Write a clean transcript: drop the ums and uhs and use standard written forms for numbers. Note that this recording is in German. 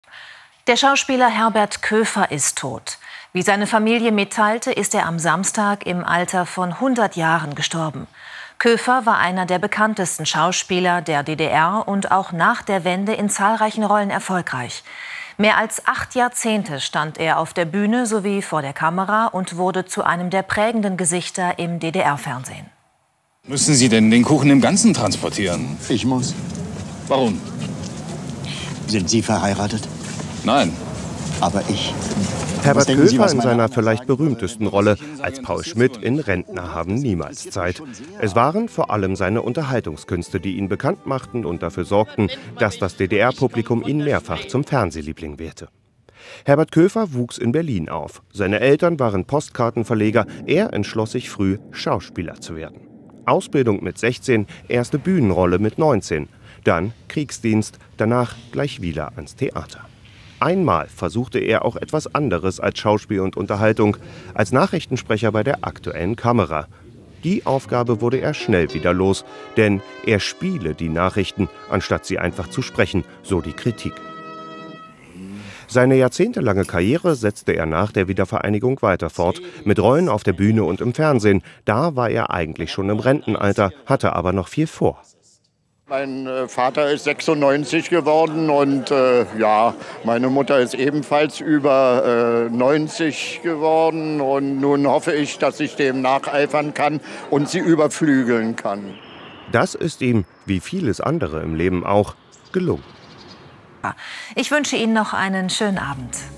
Der Schauspieler Herbert Köfer ist tot. Wie seine Familie mitteilte, ist er am Samstag im Alter von 100 Jahren gestorben. Köfer war einer der bekanntesten Schauspieler der DDR und auch nach der Wende in zahlreichen Rollen erfolgreich. Mehr als 8 Jahrzehnte stand er auf der Bühne sowie vor der Kamera und wurde zu einem der prägenden Gesichter im DDR-Fernsehen. Müssen Sie denn den Kuchen im Ganzen transportieren? Ich muss. Warum? Sind Sie verheiratet? Nein. Aber ich. Herbert Köfer in seiner vielleicht berühmtesten Rolle als Paul Schmidt in Rentner haben niemals Zeit. Es waren vor allem seine Unterhaltungskünste, die ihn bekannt machten und dafür sorgten, dass das DDR-Publikum ihn mehrfach zum Fernsehliebling wählte. Herbert Köfer wuchs in Berlin auf. Seine Eltern waren Postkartenverleger. Er entschloss sich früh, Schauspieler zu werden. Ausbildung mit 16, erste Bühnenrolle mit 19. Dann Kriegsdienst, danach gleich wieder ans Theater. Einmal versuchte er auch etwas anderes als Schauspiel und Unterhaltung, als Nachrichtensprecher bei der Aktuellen Kamera. Die Aufgabe wurde er schnell wieder los, denn er spiele die Nachrichten, anstatt sie einfach zu sprechen, so die Kritik. Seine jahrzehntelange Karriere setzte er nach der Wiedervereinigung weiter fort, mit Rollen auf der Bühne und im Fernsehen. Da war er eigentlich schon im Rentenalter, hatte aber noch viel vor. Mein Vater ist 96 geworden und meine Mutter ist ebenfalls über 90 geworden. Und nun hoffe ich, dass ich dem nacheifern kann und sie überflügeln kann. Das ist ihm, wie vieles andere im Leben auch, gelungen. Ich wünsche Ihnen noch einen schönen Abend.